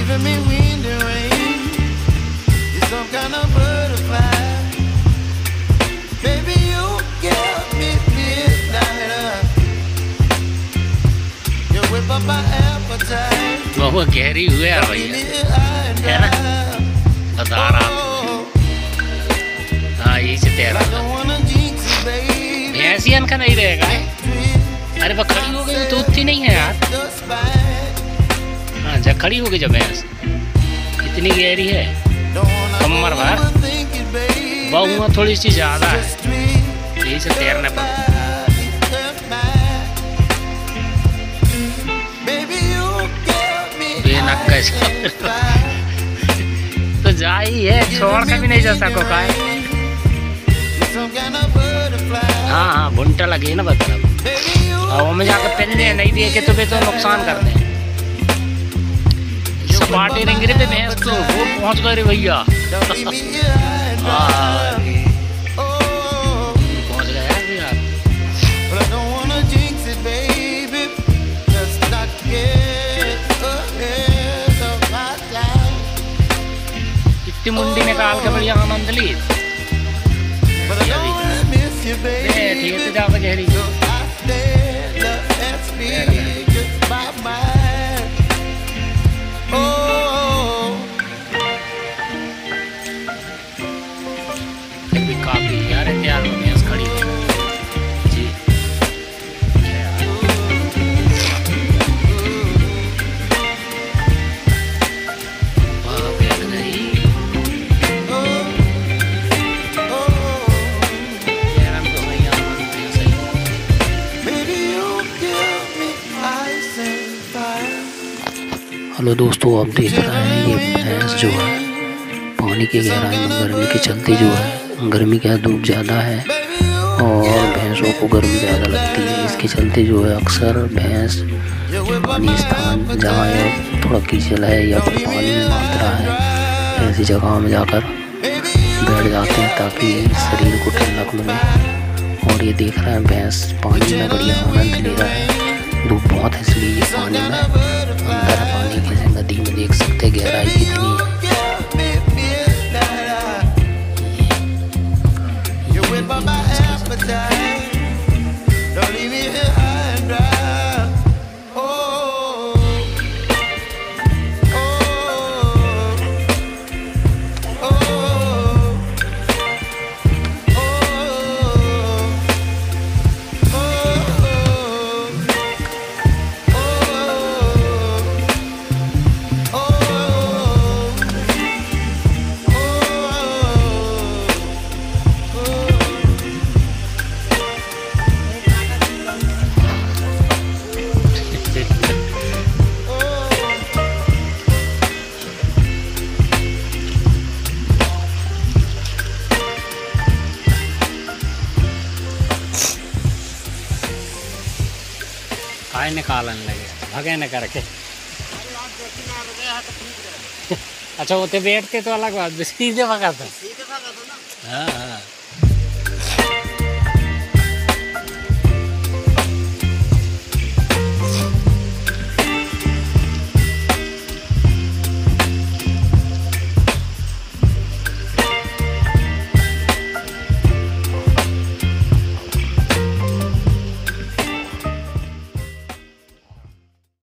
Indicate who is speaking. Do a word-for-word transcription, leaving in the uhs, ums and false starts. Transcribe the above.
Speaker 1: giving me wind and rain. You're some kind of butterfly. Baby, you give me midnight. You whip up my appetite.
Speaker 2: बहुत गहरी हुई है भैया, है ना? बता रहा हाँ यही से तैरा भैंसियन का नहीं रहेगा। अरे वो खड़ी हो गई तो उतनी नहीं है यार। हाँ जब खड़ी हो गई जब भैंस इतनी गहरी है कमर भर, बहुआ थोड़ी सी ज्यादा है, यही से तैरने पर तो जा ही है, छोड़ के भी नहीं जा सको का। हाँ हाँ भुंटा लगे ना मतलब, हवा में जाकर पहनने नहीं दिए के तो भी तो नुकसान कर दे। सपाटे रिंगरे पे भैंस तो वो पहुंच गए रे भैया। पहुंच गया यार। इतनी मुंडी निकाल के बढ़िया आनंद ली। ठीक है जा गहरी काफी यार तैयार हो भैंस खड़ी जी। हेलो दोस्तों, आप देख रहे हैं ये भैंस जो है पानी की गहराई में गर्मी के चलते जो है, गर्मी क्या धूप ज़्यादा है और भैंसों को गर्मी ज़्यादा लगती है, इसके चलते जो है अक्सर भैंस पानी स्थान जहाँ थोड़ा कीचड़ है या फिर पानी में मात्रा है ऐसी जगहों में जाकर बैठ जाते हैं ताकि शरीर को ठंडक मिले। और ये देख रहे हैं भैंस पानी में बढ़िया आनंद ले रहा है। धूप बहुत है इसलिए ये पानी में अंदर पानी की नदी में देख सकते हैं गहराई कितनी है। काय निकालन लगे भगे न करके। अच्छा वो तो बैठते तो अलग बात, सीधे भगा था। हाँ हाँ